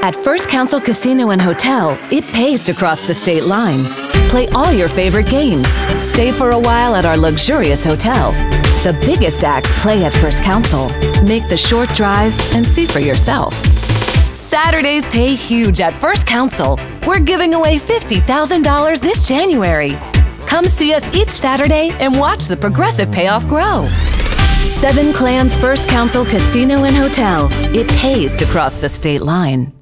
At First Council Casino and Hotel, it pays to cross the state line. Play all your favorite games. Stay for a while at our luxurious hotel. The biggest acts play at First Council. Make the short drive and see for yourself. Saturdays pay huge at First Council. We're giving away $50,000 this January. Come see us each Saturday and watch the progressive payoff grow. Seven Clans First Council Casino and Hotel. It pays to cross the state line.